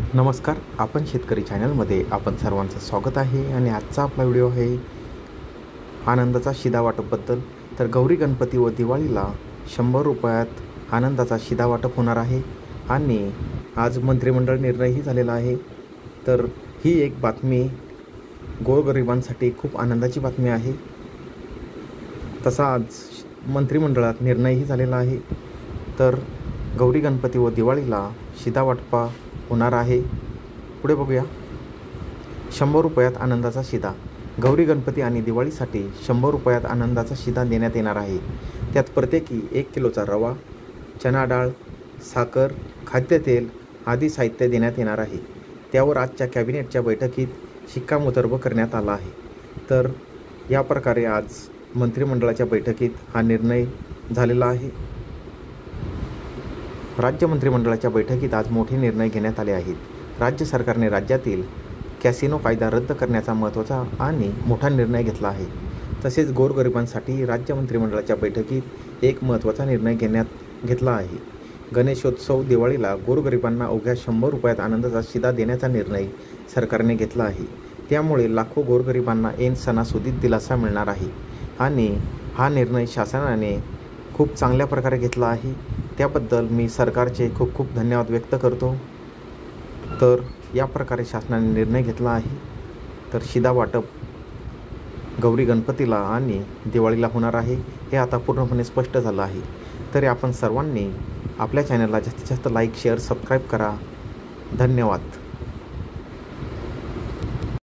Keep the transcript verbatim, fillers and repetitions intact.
नमस्कार, आपण शेतकरी चॅनलमध्ये आपण सर्वांचं स्वागत आहे. आणि आजचा आपला व्हिडिओ आहे आनंदाचा शिधा वाटपबद्दल. तर गौरी गणपती व दिवाळीला शंभर रुपयात आनंदाचा शिधा वाटप होणार आहे आणि आज मंत्रिमंडळ निर्णयही झालेला आहे. तर ही एक बातमी गोरगरिबांसाठी खूप आनंदाची बातमी आहे. तसा आज मंत्रिमंडळात निर्णयही झालेला आहे. तर गौरी गणपती व दिवाळीला शिधा वाटपा होणार आहे. पुढे बघूया. शंभर रुपयात आनंदाचा शिधा. गौरी गणपती आणि दिवाळीसाठी शंभर रुपयात आनंदाचा शिधा देण्यात येणार आहे. त्यात प्रत्येकी एक किलोचा रवा, चणा डाळ, साखर, खाद्यतेल आदी साहित्य देण्यात येणार आहे. त्यावर आजच्या कॅबिनेटच्या बैठकीत शिक्कामोर्तब करण्यात आला आहे. तर या प्रकारे आज मंत्रिमंडळाच्या बैठकीत हा निर्णय झालेला आहे. राज्य मंत्रिमंडळाच्या बैठकीत आज मोठे निर्णय घेण्यात आले आहेत. राज्य सरकारने राज्यातील कॅसिनो कायदा रद्द करण्याचा महत्त्वाचा आणि मोठा निर्णय घेतला आहे. तसेच गोरगरिबांसाठी राज्य मंत्रिमंडळाच्या बैठकीत एक महत्त्वाचा निर्णय घेण्यात घेतला आहे. गणेशोत्सव दिवाळीला गोरगरिबांना अवघ्या शंभर रुपयात आनंदाचा शिधा देण्याचा निर्णय सरकारने घेतला आहे. त्यामुळे लाखो गोरगरिबांना ऐन सणासुदीत दिलासा मिळणार आहे आणि हा निर्णय शासनाने खूप चांगल्या प्रकारे घेतला आहे. त्याबद्दल मी सरकारचे खूप खूप धन्यवाद व्यक्त करतो. तर या प्रकारे शासनाने निर्णय घेतला आहे. तर शिधा वाटप गौरी गणपतीला आणि दिवाळीला होणार आहे हे आता पूर्णपणे स्पष्ट झालं आहे. तरी आपण सर्वांनी आपल्या चॅनलला जास्तीत जास्त लाईक, शेअर, सबस्क्राईब करा. धन्यवाद.